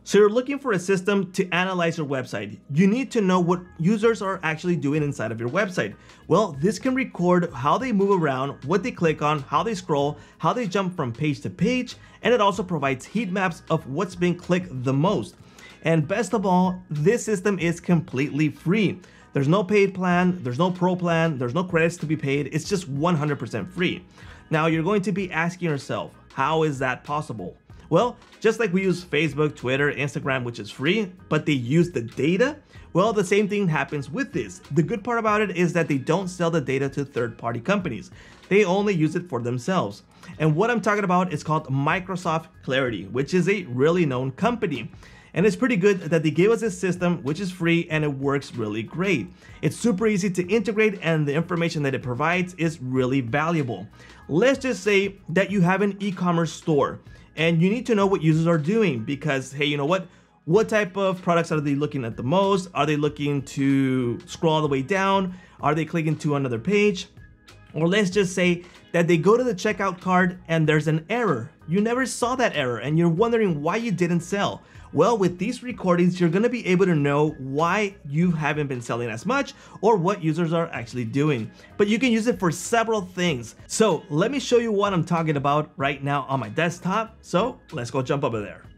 So you're looking for a system to analyze your website. You need to know what users are actually doing inside of your website. Well, this can record how they move around, what they click on, how they scroll, how they jump from page to page, and it also provides heat maps of what's being clicked the most. And best of all, this system is completely free. There's no paid plan, there's no pro plan, there's no credits to be paid, it's just 100% free. Now you're going to be asking yourself, how is that possible? Well, just like we use Facebook, Twitter, Instagram, which is free, but they use the data, well, the same thing happens with this. The good part about it is that they don't sell the data to third-party companies. They only use it for themselves. And what I'm talking about is called Microsoft Clarity, which is a really known company. And it's pretty good that they gave us this system, which is free and it works really great. It's super easy to integrate and the information that it provides is really valuable. Let's just say that you have an e-commerce store and you need to know what users are doing because, hey, you know what type of products are they looking at the most? Are they looking to scroll all the way down? Are they clicking to another page? Or let's just say that they go to the checkout cart and there's an error. You never saw that error and you're wondering why you didn't sell. Well, with these recordings, you're gonna be able to know why you haven't been selling as much or what users are actually doing. But you can use it for several things. So let me show you what I'm talking about right now on my desktop. So let's go jump over there.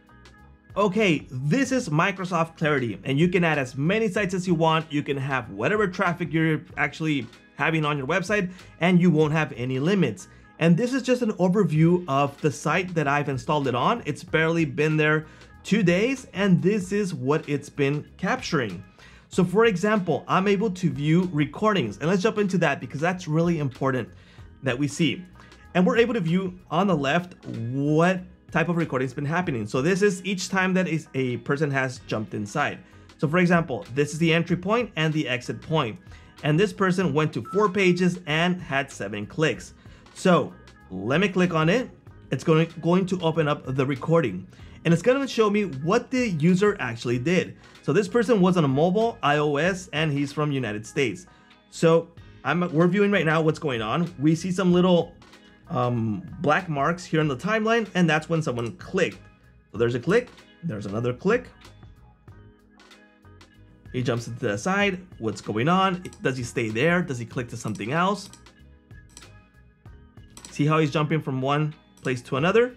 Okay, this is Microsoft Clarity, and you can add as many sites as you want. You can have whatever traffic you're actually having on your website, and you won't have any limits. And this is just an overview of the site that I've installed it on. It's barely been there 2 days, and this is what it's been capturing. So for example, I'm able to view recordings, and let's jump into that because that's really important that we see. And we're able to view on the left what type of recording's been happening. So this is each time that a person has jumped inside. So for example, this is the entry point and the exit point. And this person went to 4 pages and had 7 clicks. So let me click on it. It's going to open up the recording. And it's going to show me what the user actually did. So this person was on a mobile, iOS, and he's from United States. So we're viewing right now what's going on. We see some little black marks here in the timeline, and that's when someone clicked. So there's a click, there's another click. He jumps into the side. What's going on? Does he stay there? Does he click to something else? See how he's jumping from one place to another?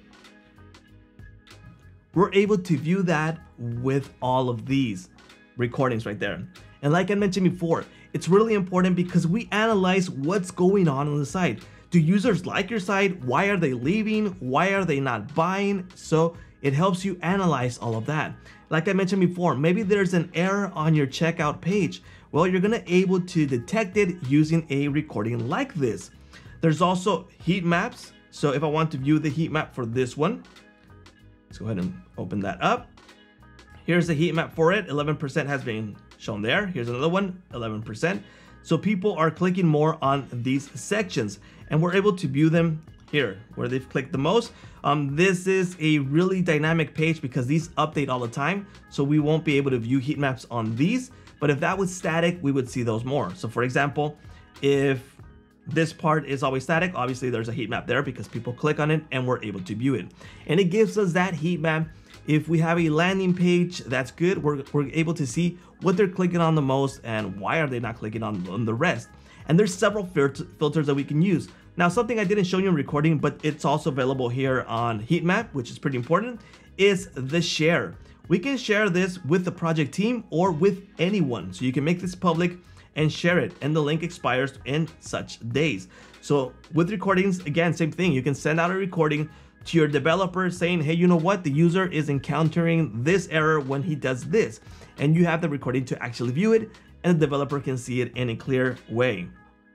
We're able to view that with all of these recordings right there. And like I mentioned before, it's really important because we analyze what's going on the site. Do users like your site? Why are they leaving? Why are they not buying? So it helps you analyze all of that. Like I mentioned before, maybe there's an error on your checkout page. Well, you're gonna able to detect it using a recording like this. There's also heat maps. So if I want to view the heat map for this one, let's go ahead and open that up. Here's the heat map for it. 11% has been shown there. Here's another one, 11%. So people are clicking more on these sections and we're able to view them here where they've clicked the most. This is a really dynamic page because these update all the time. So we won't be able to view heat maps on these, but if that was static, we would see those more. So for example, if this part is always static, obviously there's a heat map there because people click on it and we're able to view it. And it gives us that heat map. If we have a landing page, that's good. We're able to see what they're clicking on the most and why are they not clicking on the rest. And there's several filters that we can use. Now, something I didn't show you in recording, but it's also available here on heat map, which is pretty important, is the share. We can share this with the project team or with anyone. So you can make this public and share it, and the link expires in such days. So with recordings, again, same thing. You can send out a recording to your developer saying, hey, you know what? The user is encountering this error when he does this. And you have the recording to actually view it, and the developer can see it in a clear way.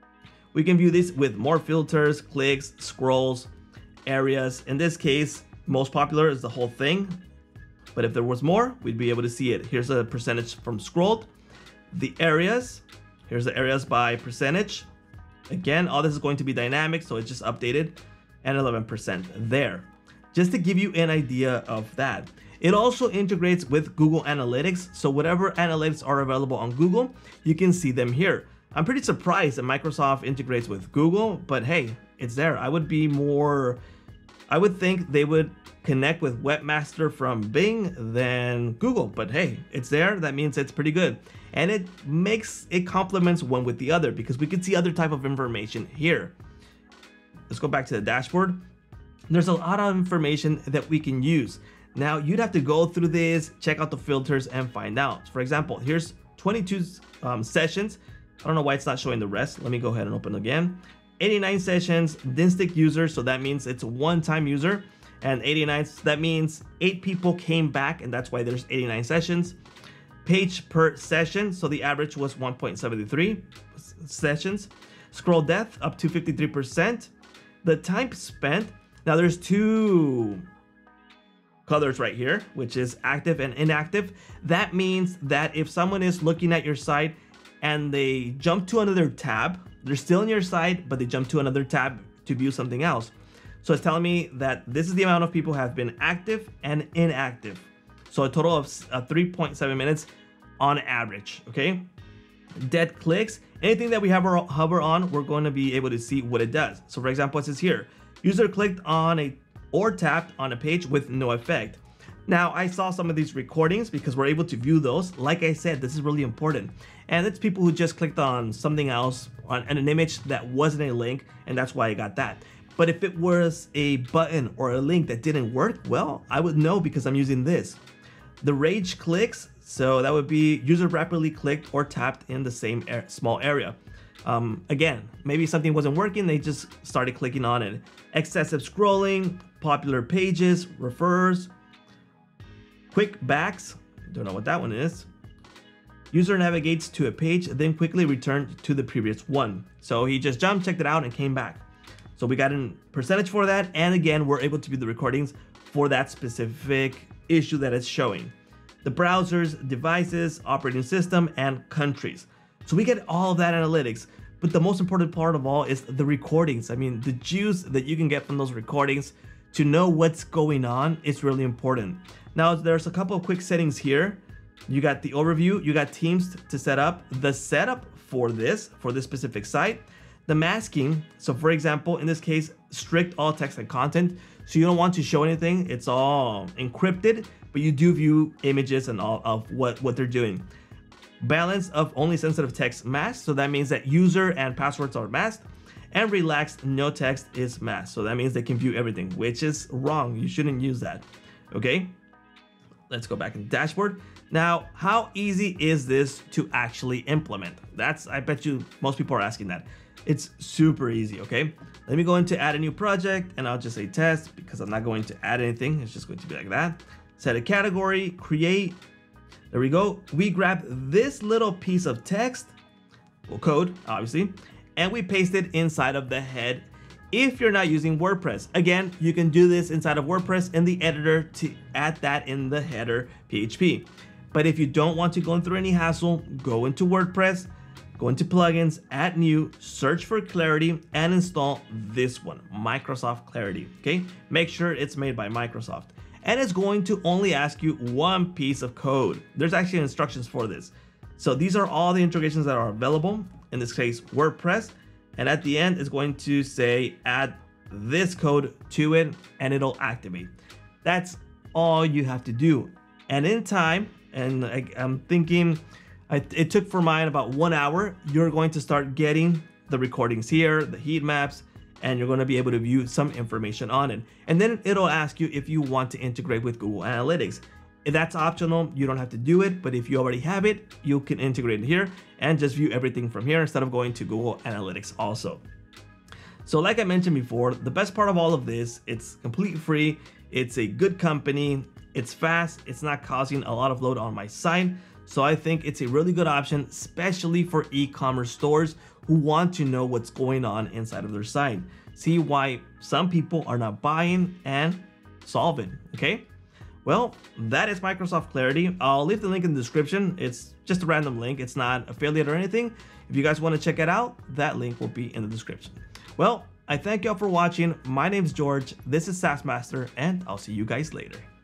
We can view this with more filters, clicks, scrolls, areas. In this case, most popular is the whole thing. But if there was more, we'd be able to see it. Here's a percentage from scrolled. The areas, here's the areas by percentage. Again, all this is going to be dynamic, so it's just updated, and 11% there. Just to give you an idea of that. It also integrates with Google Analytics, so whatever analytics are available on Google, you can see them here. I'm pretty surprised that Microsoft integrates with Google, but hey, it's there. I would be more I would think they would connect with Webmaster from Bing than Google, but hey, it's there. That means it's pretty good. And it complements one with the other because we can see other type of information here. Let's go back to the dashboard. There's a lot of information that we can use. Now you'd have to go through this, check out the filters and find out. For example, here's 22 sessions. I don't know why it's not showing the rest. Let me go ahead and open again. 89 sessions, didn't stick user, so that means it's a one-time user. And 89, that means 8 people came back, and that's why there's 89 sessions. Page per session, so the average was 1.73 sessions. Scroll depth up to 53%. The time spent, now there's 2 colors right here, which is active and inactive. That means that if someone is looking at your site and they jump to another tab, they're still on your site, but they jump to another tab to view something else. So it's telling me that this is the amount of people who have been active and inactive. So a total of 3.7 minutes on average, okay? Dead clicks, anything that we hover on, we're going to be able to see what it does. So for example, it says here, user clicked on or tapped on a page with no effect. Now, I saw some of these recordings because we're able to view those. Like I said, this is really important. And it's people who just clicked on something else, on an image that wasn't a link, and that's why I got that. But if it was a button or a link that didn't work, well, I would know because I'm using this. The rage clicks, so that would be user rapidly clicked or tapped in the same small area. Again, maybe something wasn't working, they just started clicking on it. Excessive scrolling, popular pages, refers, quick backs, don't know what that one is. User navigates to a page, then quickly returned to the previous one. So he just jumped, checked it out, and came back. So we got a percentage for that, and again, we're able to view the recordings for that specific issue that it's showing. The browsers, devices, operating system, and countries. So we get all of that analytics, but the most important part of all is the recordings. I mean, the juice that you can get from those recordings to know what's going on is really important. Now, there's a couple of quick settings here. You got the overview, you got teams to set up, the setup for this specific site, the masking. So for example, in this case, strict all text and content. So you don't want to show anything. It's all encrypted, but you do view images and all of what they're doing. Balance of only sensitive text masked. So that means that user and passwords are masked, and relaxed no text is masked. So that means they can view everything, which is wrong. You shouldn't use that. Okay. Let's go back in the dashboard. Now, how easy is this to actually implement? I bet you most people are asking that. It's super easy, okay? Let me go into add a new project, and I'll just say test because I'm not going to add anything. It's just going to be like that. Set a category, create. There we go. We grab this little piece of text, well, code, obviously, and we paste it inside of the head. If you're not using WordPress, again, you can do this inside of WordPress in the editor to add that in the header PHP. But if you don't want to go through any hassle, go into WordPress, go into plugins, add new, search for Clarity, and install this one, Microsoft Clarity, okay? Make sure it's made by Microsoft. And it's going to only ask you one piece of code. There's actually instructions for this. So these are all the integrations that are available, in this case, WordPress. And at the end, it's going to say, add this code to it, and it'll activate. That's all you have to do. And in time, and I'm thinking, it took for mine about 1 hour, you're going to start getting the recordings here, the heat maps, and you're going to be able to view some information on it. And then it'll ask you if you want to integrate with Google Analytics. If that's optional, you don't have to do it, but if you already have it, you can integrate it here and just view everything from here instead of going to Google Analytics also. So like I mentioned before, the best part of all of this, it's completely free, it's a good company, it's fast, it's not causing a lot of load on my site. So I think it's a really good option, especially for e-commerce stores who want to know what's going on inside of their site. See why some people are not buying and solve it, okay? Well, that is Microsoft Clarity. I'll leave the link in the description. It's just a random link. It's not affiliate or anything. If you guys want to check it out, that link will be in the description. Well, I thank y'all for watching. My name's George. This is SaaS Master, and I'll see you guys later.